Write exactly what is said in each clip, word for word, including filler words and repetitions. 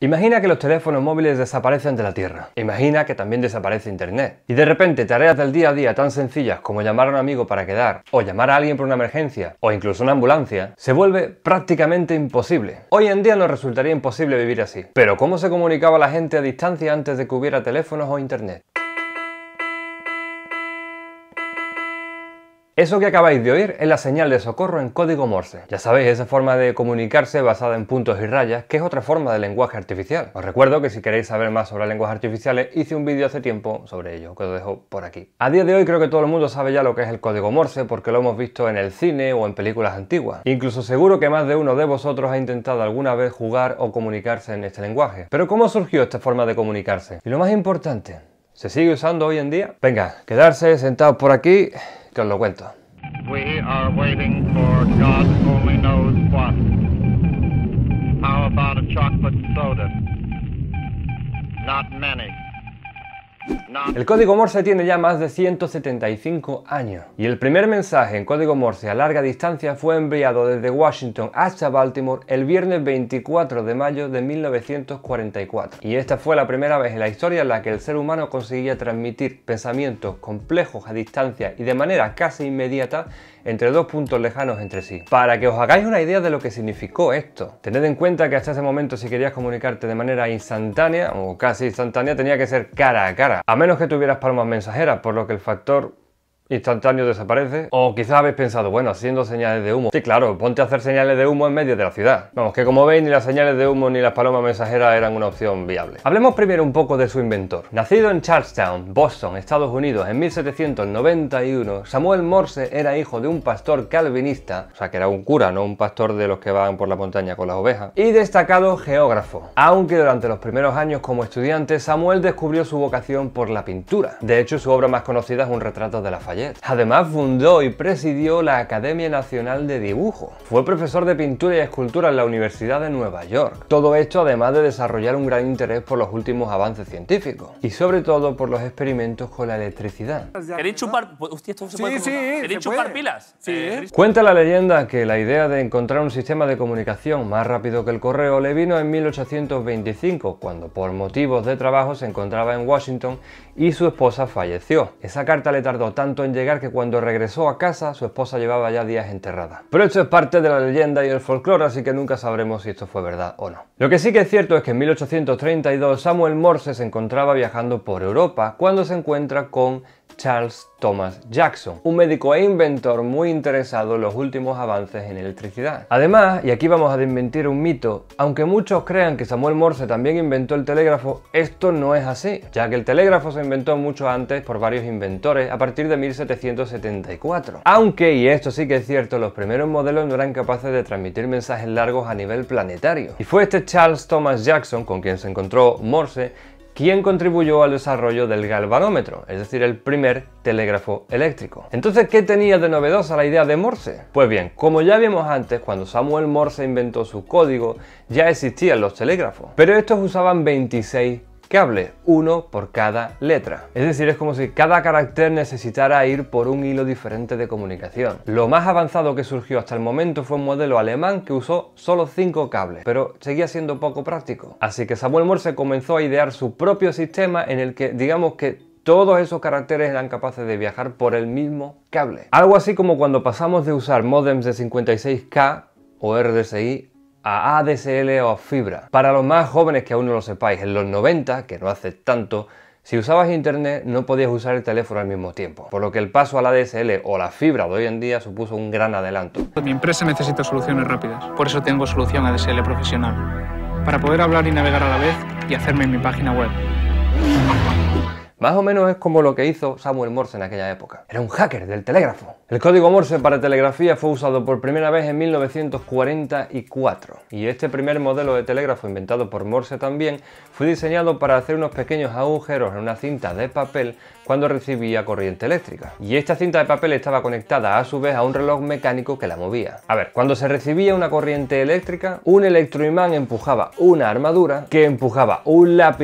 Imagina que los teléfonos móviles desaparecen de la Tierra. Imagina que también desaparece Internet. Y de repente tareas del día a día tan sencillas como llamar a un amigo para quedar, o llamar a alguien por una emergencia, o incluso una ambulancia, se vuelve prácticamente imposible. Hoy en día nos resultaría imposible vivir así. Pero ¿cómo se comunicaba la gente a distancia antes de que hubiera teléfonos o Internet? Eso que acabáis de oír es la señal de socorro en código Morse. Ya sabéis, esa forma de comunicarse basada en puntos y rayas, que es otra forma de lenguaje artificial. Os recuerdo que si queréis saber más sobre lenguajes artificiales, hice un vídeo hace tiempo sobre ello, que os dejo por aquí. A día de hoy creo que todo el mundo sabe ya lo que es el código Morse, porque lo hemos visto en el cine o en películas antiguas. Incluso seguro que más de uno de vosotros ha intentado alguna vez jugar o comunicarse en este lenguaje. Pero ¿cómo surgió esta forma de comunicarse? Y lo más importante, ¿se sigue usando hoy en día? Venga, quedarse sentados por aquí, que os lo cuento. We are waiting for God only knows what. How about a chocolate soda? Not many. Not... El código Morse tiene ya más de ciento setenta y cinco años y el primer mensaje en código Morse a larga distancia fue enviado desde Washington hasta Baltimore el viernes veinticuatro de mayo de mil novecientos cuarenta y cuatro. Y esta fue la primera vez en la historia en la que el ser humano conseguía transmitir pensamientos complejos a distancia y de manera casi inmediata entre dos puntos lejanos entre sí. Para que os hagáis una idea de lo que significó esto, tened en cuenta que hasta ese momento si querías comunicarte de manera instantánea o casi instantánea tenía que ser cara a cara, a menos que tuvieras palomas mensajeras, por lo que el factor instantáneo desaparece. O quizás habéis pensado, bueno, haciendo señales de humo. Sí, claro, ponte a hacer señales de humo en medio de la ciudad. Vamos, que como veis, ni las señales de humo ni las palomas mensajeras eran una opción viable. Hablemos primero un poco de su inventor. Nacido en Charlestown, Boston, Estados Unidos, en mil setecientos noventa y uno, Samuel Morse era hijo de un pastor calvinista, o sea que era un cura, no un pastor de los que van por la montaña con las ovejas, y destacado geógrafo. Aunque durante los primeros años como estudiante, Samuel descubrió su vocación por la pintura. De hecho, su obra más conocida es un retrato de Lafayette. Además, fundó y presidió la Academia Nacional de Dibujo. Fue profesor de pintura y escultura en la Universidad de Nueva York. Todo esto además de desarrollar un gran interés por los últimos avances científicos y sobre todo por los experimentos con la electricidad. ¿Queréis chupar? Hostia, esto se puede Sí, sí, ¿Queréis se chupar puede. pilas? Sí. Eh, Cuenta la leyenda que la idea de encontrar un sistema de comunicación más rápido que el correo le vino en mil ochocientos veinticinco, cuando por motivos de trabajo se encontraba en Washington y su esposa falleció. Esa carta le tardó tanto en llegar que cuando regresó a casa su esposa llevaba ya días enterrada. Pero esto es parte de la leyenda y el folclore, así que nunca sabremos si esto fue verdad o no. Lo que sí que es cierto es que en mil ochocientos treinta y dos Samuel Morse se encontraba viajando por Europa cuando se encuentra con Charles Thomas Jackson, un médico e inventor muy interesado en los últimos avances en electricidad. Además, y aquí vamos a desmentir un mito, aunque muchos crean que Samuel Morse también inventó el telégrafo, esto no es así, ya que el telégrafo se inventó mucho antes por varios inventores a partir de mil setecientos setenta y cuatro. Aunque, y esto sí que es cierto, los primeros modelos no eran capaces de transmitir mensajes largos a nivel planetario. Y fue este Charles Thomas Jackson, con quien se encontró Morse, quien contribuyó al desarrollo del galvanómetro, es decir, el primer telégrafo eléctrico. Entonces, ¿qué tenía de novedosa la idea de Morse? Pues bien, como ya vimos antes, cuando Samuel Morse inventó su código, ya existían los telégrafos, pero estos usaban veintiséis cables, uno por cada letra. Es decir, es como si cada carácter necesitara ir por un hilo diferente de comunicación. Lo más avanzado que surgió hasta el momento fue un modelo alemán que usó solo cinco cables, pero seguía siendo poco práctico. Así que Samuel Morse comenzó a idear su propio sistema en el que, digamos que todos esos caracteres eran capaces de viajar por el mismo cable. Algo así como cuando pasamos de usar módems de cincuenta y seis K o R D S I a A D S L o fibra. Para los más jóvenes que aún no lo sepáis, en los noventa, que no hace tanto, si usabas internet no podías usar el teléfono al mismo tiempo, por lo que el paso a la A D S L o la fibra de hoy en día supuso un gran adelanto. Mi empresa necesita soluciones rápidas, por eso tengo solución A D S L profesional, para poder hablar y navegar a la vez y hacerme en mi página web. Más o menos es como lo que hizo Samuel Morse en aquella época. Era un hacker del telégrafo. El código Morse para telegrafía fue usado por primera vez en mil novecientos cuarenta y cuatro. Y este primer modelo de telégrafo inventado por Morse también fue diseñado para hacer unos pequeños agujeros en una cinta de papel cuando recibía corriente eléctrica. Y esta cinta de papel estaba conectada a su vez a un reloj mecánico que la movía. A ver, cuando se recibía una corriente eléctrica, un electroimán empujaba una armadura que empujaba un lápiz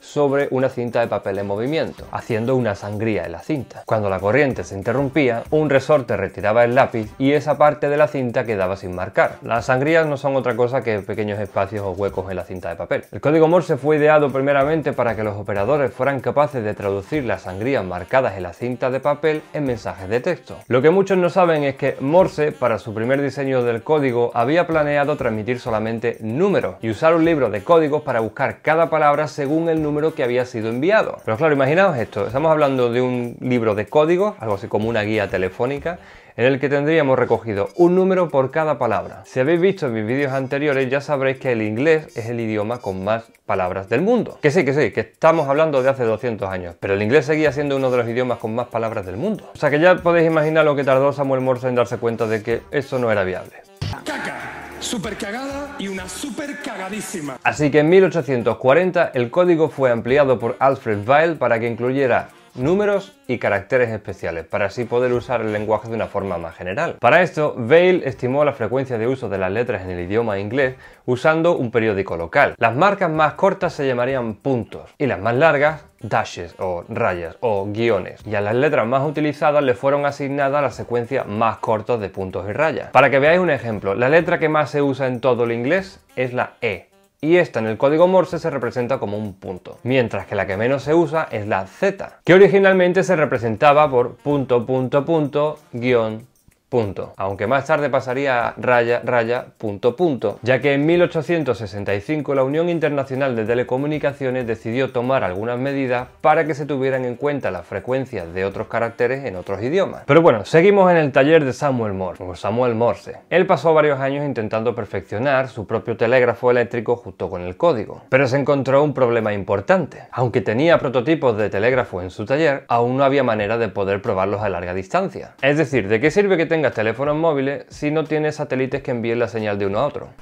sobre una cinta de papel en movimiento, haciendo una sangría en la cinta. Cuando la corriente se interrumpía, un resorte retiraba el lápiz y esa parte de la cinta quedaba sin marcar. Las sangrías no son otra cosa que pequeños espacios o huecos en la cinta de papel. El código Morse fue ideado primeramente para que los operadores fueran capaces de traducir las sangrías marcadas en la cinta de papel en mensajes de texto. Lo que muchos no saben es que Morse, para su primer diseño del código, había planeado transmitir solamente números y usar un libro de códigos para buscar cada palabra según el número que había sido enviado. Pero claro, imaginaos esto, estamos hablando de un libro de códigos, algo así como una guía telefónica, en el que tendríamos recogido un número por cada palabra. Si habéis visto mis vídeos anteriores ya sabréis que el inglés es el idioma con más palabras del mundo. Que sí, que sí, que estamos hablando de hace doscientos años, pero el inglés seguía siendo uno de los idiomas con más palabras del mundo. O sea que ya podéis imaginar lo que tardó Samuel Morse en darse cuenta de que eso no era viable. Caca, super cagada y una super cagadísima. Así que en mil ochocientos cuarenta el código fue ampliado por Alfred Vail para que incluyera números y caracteres especiales, para así poder usar el lenguaje de una forma más general. Para esto, Vail estimó la frecuencia de uso de las letras en el idioma inglés usando un periódico local. Las marcas más cortas se llamarían puntos y las más largas dashes o rayas o guiones, y a las letras más utilizadas le fueron asignadas la secuencia más corta de puntos y rayas. Para que veáis un ejemplo, la letra que más se usa en todo el inglés es la E, y esta en el código Morse se representa como un punto, mientras que la que menos se usa es la Z, que originalmente se representaba por punto, punto, punto, guión, punto, aunque más tarde pasaría a raya, raya, punto, punto, ya que en mil ochocientos sesenta y cinco la Unión Internacional de Telecomunicaciones decidió tomar algunas medidas para que se tuvieran en cuenta las frecuencias de otros caracteres en otros idiomas. Pero bueno, seguimos en el taller de Samuel Morse, o Samuel Morse. Él pasó varios años intentando perfeccionar su propio telégrafo eléctrico junto con el código, pero se encontró un problema importante. Aunque tenía prototipos de telégrafo en su taller, aún no había manera de poder probarlos a larga distancia. Es decir, ¿de qué sirve que tenga teléfonos móviles si no tienes satélites que envíen la señal de uno a otro?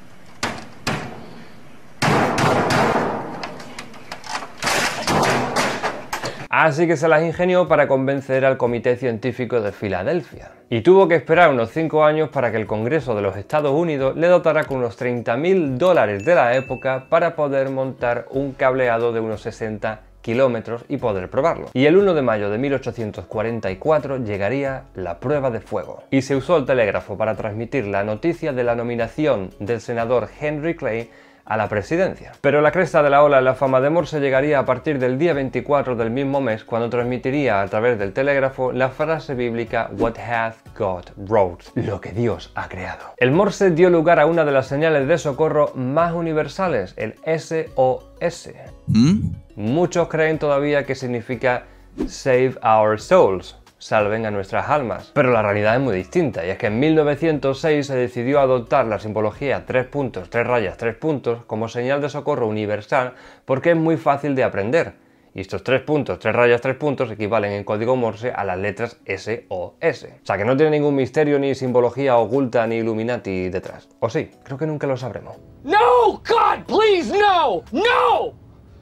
Así que se las ingenió para convencer al Comité Científico de Filadelfia. Y tuvo que esperar unos cinco años para que el Congreso de los Estados Unidos le dotara con unos treinta mil dólares de la época para poder montar un cableado de unos sesenta kilómetros y poder probarlo. Y el uno de mayo de mil ochocientos cuarenta y cuatro llegaría la prueba de fuego. Y se usó el telégrafo para transmitir la noticia de la nominación del senador Henry Clay a la presidencia. Pero la cresta de la ola en la fama de Morse llegaría a partir del día veinticuatro del mismo mes, cuando transmitiría a través del telégrafo la frase bíblica What hath God wrought, lo que Dios ha creado. El Morse dio lugar a una de las señales de socorro más universales, el S O S. ¿Mm? Muchos creen todavía que significa Save Our Souls, salven a nuestras almas, pero la realidad es muy distinta, y es que en mil novecientos seis se decidió adoptar la simbología tres puntos, tres rayas, tres puntos como señal de socorro universal porque es muy fácil de aprender. Y estos tres puntos, tres rayas, tres puntos equivalen en código Morse a las letras S O S. O sea que no tiene ningún misterio, ni simbología oculta, ni Illuminati detrás. ¿O sí? Creo que nunca lo sabremos. No, God, please, no, no.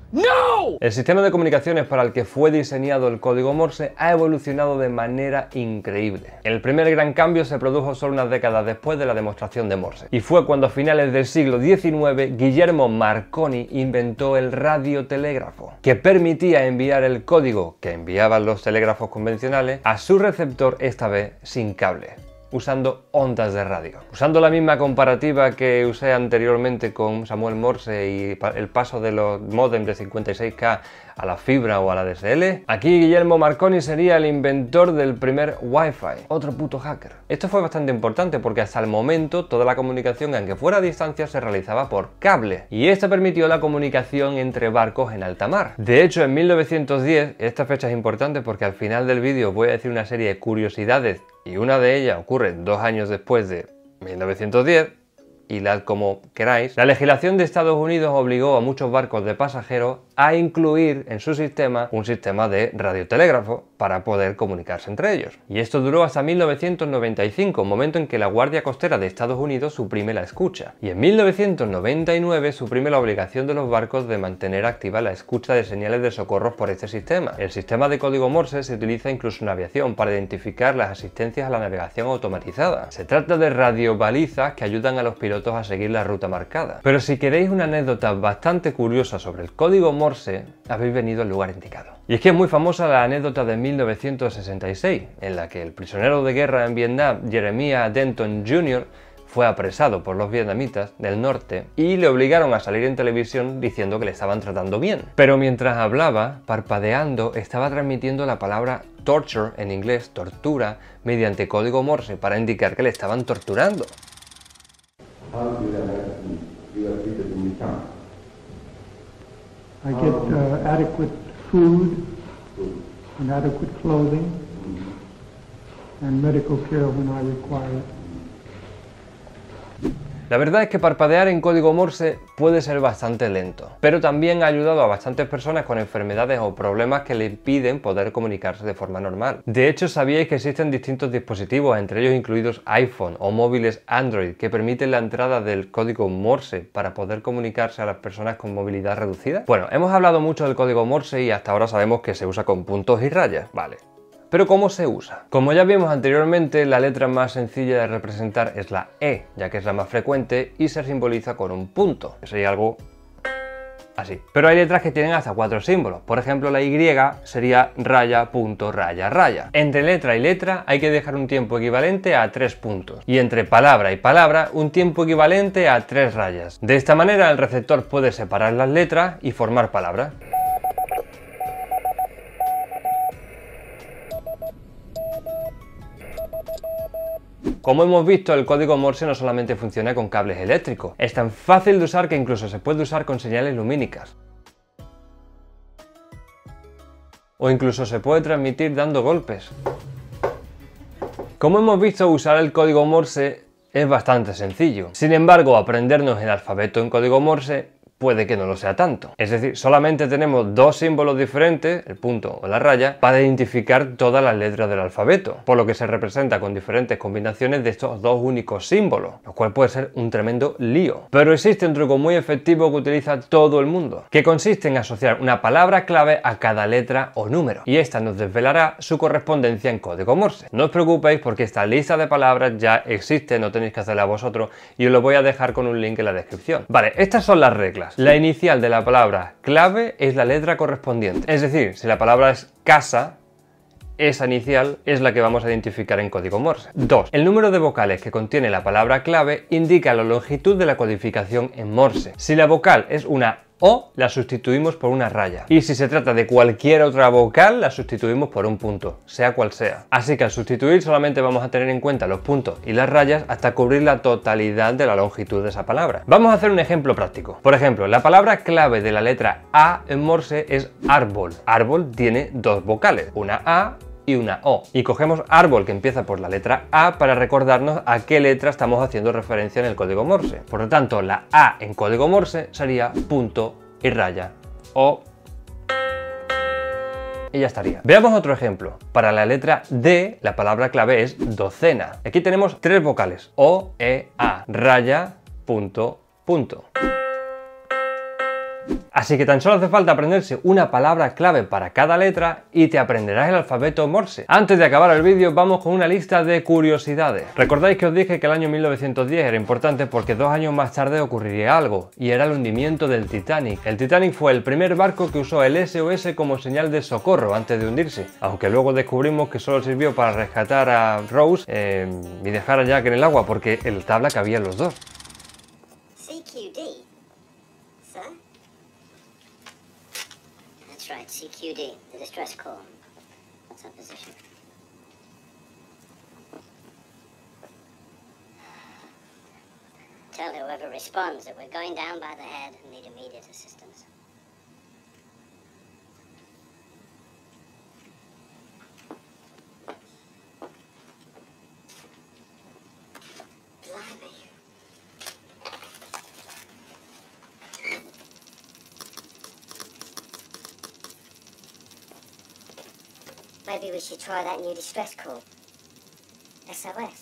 ¡No! El sistema de comunicaciones para el que fue diseñado el código Morse ha evolucionado de manera increíble. El primer gran cambio se produjo solo unas décadas después de la demostración de Morse, y fue cuando a finales del siglo diecinueve Guillermo Marconi inventó el radiotelégrafo, que permitía enviar el código que enviaban los telégrafos convencionales a su receptor, esta vez sin cable, usando ondas de radio. Usando la misma comparativa que usé anteriormente con Samuel Morse y el paso de los módems de cincuenta y seis K a la fibra o a la D S L, aquí Guillermo Marconi sería el inventor del primer Wi-Fi. Otro puto hacker. Esto fue bastante importante porque hasta el momento toda la comunicación, aunque fuera a distancia, se realizaba por cable, y esto permitió la comunicación entre barcos en alta mar. De hecho, en mil novecientos diez, esta fecha es importante porque al final del vídeo voy a decir una serie de curiosidades, y una de ellas ocurre dos años después de mil novecientos diez, y la como queráis, la legislación de Estados Unidos obligó a muchos barcos de pasajeros a incluir en su sistema un sistema de radiotelégrafo para poder comunicarse entre ellos. Y esto duró hasta mil novecientos noventa y cinco, momento en que la Guardia Costera de Estados Unidos suprime la escucha. Y en mil novecientos noventa y nueve suprime la obligación de los barcos de mantener activa la escucha de señales de socorro por este sistema. El sistema de código Morse se utiliza incluso en aviación para identificar las asistencias a la navegación automatizada. Se trata de radiobalizas que ayudan a los pilotos a seguir la ruta marcada. Pero si queréis una anécdota bastante curiosa sobre el código Morse, Morse, habéis venido al lugar indicado. Y es que es muy famosa la anécdota de mil novecientos sesenta y seis, en la que el prisionero de guerra en Vietnam, Jeremiah Denton junior, fue apresado por los vietnamitas del norte y le obligaron a salir en televisión diciendo que le estaban tratando bien. Pero mientras hablaba, parpadeando, estaba transmitiendo la palabra torture, en inglés, tortura, mediante código Morse para indicar que le estaban torturando. I get uh, adequate food and adequate clothing and medical care when I require it. La verdad es que parpadear en código Morse puede ser bastante lento, pero también ha ayudado a bastantes personas con enfermedades o problemas que le impiden poder comunicarse de forma normal. De hecho, ¿sabíais que existen distintos dispositivos, entre ellos incluidos iPhone o móviles Android, que permiten la entrada del código Morse para poder comunicarse a las personas con movilidad reducida? Bueno, hemos hablado mucho del código Morse y hasta ahora sabemos que se usa con puntos y rayas, vale. ¿Pero cómo se usa? Como ya vimos anteriormente, la letra más sencilla de representar es la E, ya que es la más frecuente y se simboliza con un punto, que sería algo así. Pero hay letras que tienen hasta cuatro símbolos. Por ejemplo, la Y sería raya, punto, raya, raya. Entre letra y letra hay que dejar un tiempo equivalente a tres puntos. Y entre palabra y palabra, un tiempo equivalente a tres rayas. De esta manera, el receptor puede separar las letras y formar palabras. Como hemos visto, el código Morse no solamente funciona con cables eléctricos, es tan fácil de usar que incluso se puede usar con señales lumínicas. O incluso se puede transmitir dando golpes. Como hemos visto, usar el código Morse es bastante sencillo. Sin embargo, aprendernos el alfabeto en código Morse puede que no lo sea tanto. Es decir, solamente tenemos dos símbolos diferentes, el punto o la raya, para identificar todas las letras del alfabeto, por lo que se representa con diferentes combinaciones de estos dos únicos símbolos, lo cual puede ser un tremendo lío. Pero existe un truco muy efectivo que utiliza todo el mundo, que consiste en asociar una palabra clave a cada letra o número, y esta nos desvelará su correspondencia en código Morse. No os preocupéis porque esta lista de palabras ya existe, no tenéis que hacerla vosotros, y os lo voy a dejar con un link en la descripción. Vale, estas son las reglas. La inicial de la palabra clave es la letra correspondiente. Es decir, si la palabra es casa, esa inicial es la que vamos a identificar en código Morse. dos. El número de vocales que contiene la palabra clave indica la longitud de la codificación en Morse. Si la vocal es una O, la sustituimos por una raya. Y si se trata de cualquier otra vocal, la sustituimos por un punto, sea cual sea. Así que al sustituir solamente vamos a tener en cuenta los puntos y las rayas hasta cubrir la totalidad de la longitud de esa palabra. Vamos a hacer un ejemplo práctico. Por ejemplo, la palabra clave de la letra A en Morse es árbol. Árbol tiene dos vocales, una A y una O. Y cogemos árbol, que empieza por la letra A, para recordarnos a qué letra estamos haciendo referencia en el código Morse. Por lo tanto, la A en código Morse sería punto y raya, o, y ya estaría. Veamos otro ejemplo. Para la letra D, la palabra clave es docena. Aquí tenemos tres vocales, O, E, A, raya, punto, punto. Así que tan solo hace falta aprenderse una palabra clave para cada letra y te aprenderás el alfabeto Morse. Antes de acabar el vídeo, vamos con una lista de curiosidades. ¿Recordáis que os dije que el año mil novecientos diez era importante porque dos años más tarde ocurriría algo, y era el hundimiento del Titanic? El Titanic fue el primer barco que usó el S O S como señal de socorro antes de hundirse, aunque luego descubrimos que solo sirvió para rescatar a Rose eh, y dejar a Jack en el agua, porque el tabla cabía los dos. C Q D, sir? That's right, C Q D, the distress call. What's our position? Tell whoever responds that we're going down by the head and need immediate assistance. Blimey. Maybe we should try that new distress call. S O S.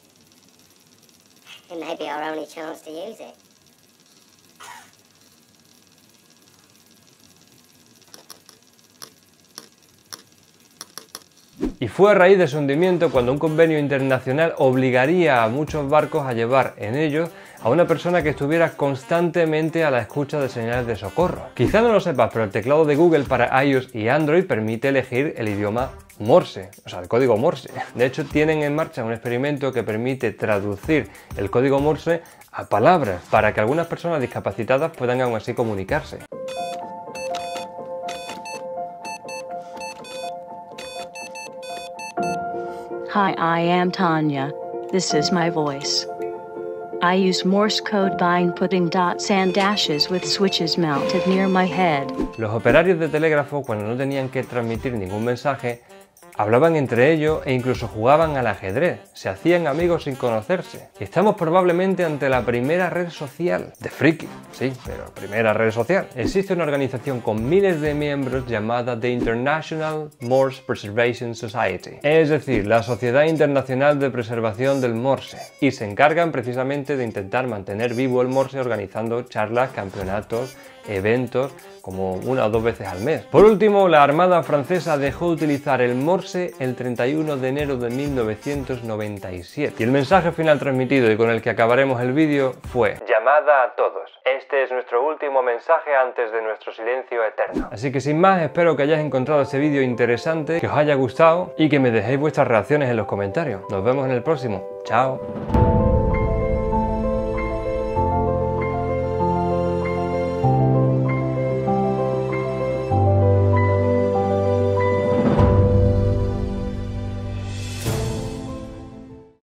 It may be our only chance to use it. Y fue a raíz de su hundimiento cuando un convenio internacional obligaría a muchos barcos a llevar en ellos a una persona que estuviera constantemente a la escucha de señales de socorro. Quizá no lo sepas, pero el teclado de Google para iOS y Android permite elegir el idioma Morse, o sea, el código Morse. De hecho, tienen en marcha un experimento que permite traducir el código Morse a palabras para que algunas personas discapacitadas puedan aún así comunicarse. Hi, I am Tanya. This is my voice. I use Morse code by inputting dots and dashes with switches mounted near my head. Los operarios de telégrafo, cuando no tenían que transmitir ningún mensaje, hablaban entre ellos e incluso jugaban al ajedrez, se hacían amigos sin conocerse. Y estamos probablemente ante la primera red social de friki, sí, pero primera red social. Existe una organización con miles de miembros llamada The International Morse Preservation Society, es decir, la Sociedad Internacional de Preservación del Morse, y se encargan precisamente de intentar mantener vivo el Morse organizando charlas, campeonatos, eventos, como una o dos veces al mes. Por último, la Armada Francesa dejó de utilizar el Morse el treinta y uno de enero de mil novecientos noventa y siete. Y el mensaje final transmitido y con el que acabaremos el vídeo fue: llamada a todos. Este es nuestro último mensaje antes de nuestro silencio eterno. Así que sin más, espero que hayáis encontrado este vídeo interesante, que os haya gustado y que me dejéis vuestras reacciones en los comentarios. Nos vemos en el próximo. Chao.